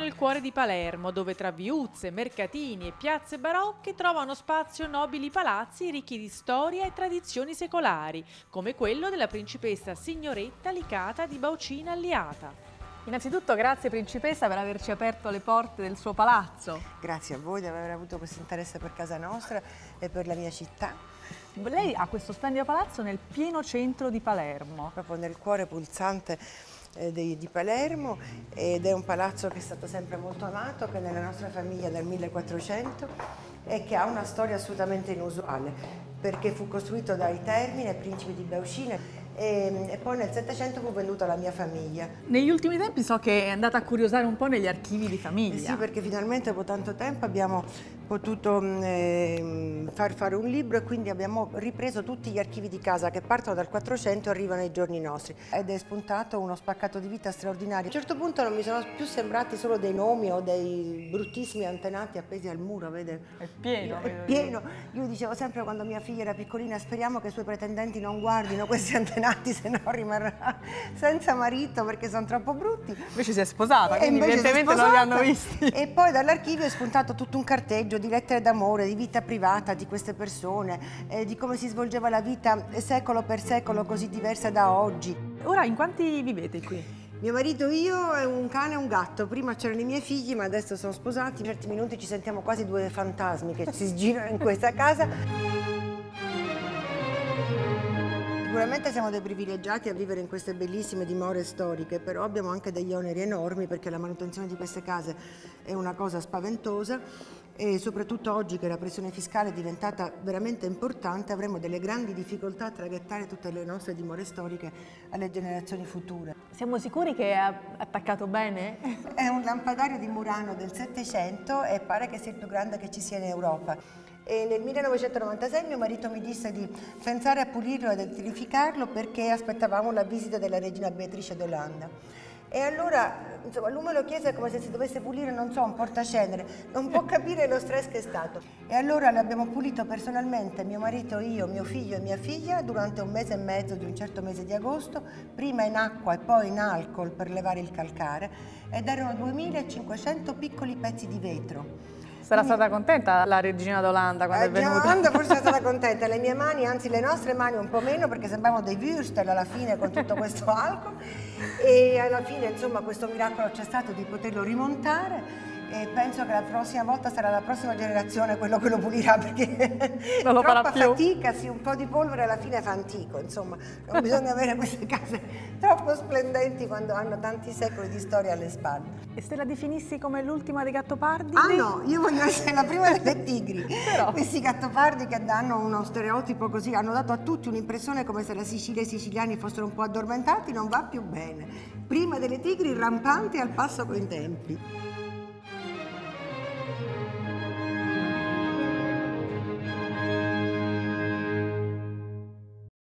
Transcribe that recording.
nel cuore di Palermo, dove tra viuzze, mercatini e piazze barocche trovano spazio nobili palazzi ricchi di storia e tradizioni secolari, come quello della principessa Signoretta Licata di Baucina Alliata. Innanzitutto grazie principessa per averci aperto le porte del suo palazzo. Grazie a voi di aver avuto questo interesse per casa nostra e per la mia città. Lei ha questo splendido palazzo nel pieno centro di Palermo. Proprio nel cuore pulsante di Palermo, ed è un palazzo che è stato sempre molto amato, che è nella nostra famiglia dal 1400 e che ha una storia assolutamente inusuale, perché fu costruito dai Termini, principi di Baucina, e poi nel Settecento fu venduto alla mia famiglia. Negli ultimi tempi so che è andata a curiosare un po' negli archivi di famiglia. Sì, perché finalmente dopo tanto tempo abbiamo potuto far fare un libro, e quindi abbiamo ripreso tutti gli archivi di casa che partono dal 400 e arrivano ai giorni nostri, ed è spuntato uno spaccato di vita straordinario. A un certo punto non mi sono più sembrati solo dei nomi o dei bruttissimi antenati appesi al muro, vede? È pieno. È pieno. Io dicevo sempre, quando mia figlia era piccolina, speriamo che i suoi pretendenti non guardino questi antenati, se no rimarrà senza marito perché sono troppo brutti. Invece si è sposata, quindi evidentemente non li hanno visti. E poi dall'archivio è spuntato tutto un carteggio di lettere d'amore, di vita privata di queste persone, di come si svolgeva la vita secolo per secolo, così diversa da oggi. Ora in quanti vivete qui? Mio marito, io e un cane e un gatto. Prima c'erano i miei figli, ma adesso sono sposati. In certi minuti ci sentiamo quasi due fantasmi che si girano in questa casa. Sicuramente siamo dei privilegiati a vivere in queste bellissime dimore storiche, però abbiamo anche degli oneri enormi, perché la manutenzione di queste case è una cosa spaventosa, e soprattutto oggi che la pressione fiscale è diventata veramente importante avremo delle grandi difficoltà a traghettare tutte le nostre dimore storiche alle generazioni future. Siamo sicuri che è attaccato bene? È un lampadario di Murano del Settecento e pare che sia il più grande che ci sia in Europa. E nel 1996 mio marito mi disse di pensare a pulirlo ed elettrificarlo, perché aspettavamo la visita della regina Beatrice d'Olanda. E allora, insomma, lui me lo chiese come se si dovesse pulire, non so, un portacenere, non può capire lo stress che è stato. E allora l'abbiamo pulito personalmente, mio marito, io, mio figlio e mia figlia, durante un mese e mezzo di un certo mese di agosto, prima in acqua e poi in alcol per levare il calcare, ed erano 2500 piccoli pezzi di vetro. Sarà stata contenta la regina d'Olanda quando è venuta? D'Olanda forse è stata contenta, le mie mani, anzi le nostre mani un po' meno, perché sembravano dei würstel alla fine con tutto questo alcol, e alla fine insomma questo miracolo c'è stato di poterlo rimontare, e penso che la prossima volta sarà la prossima generazione quello che lo pulirà, perché non lo farà troppa più. fatica, sì, un po' di polvere alla fine fa antico, insomma, non bisogna avere queste case troppo splendenti quando hanno tanti secoli di storia alle spalle. E se la definissi come l'ultima dei Gattopardi? Ah no, io voglio essere la prima delle tigri. Però questi Gattopardi che danno uno stereotipo così, hanno dato a tutti un'impressione come se la Sicilia e i siciliani fossero un po' addormentati, non va più bene. Prima delle tigri rampanti al passo coi tempi.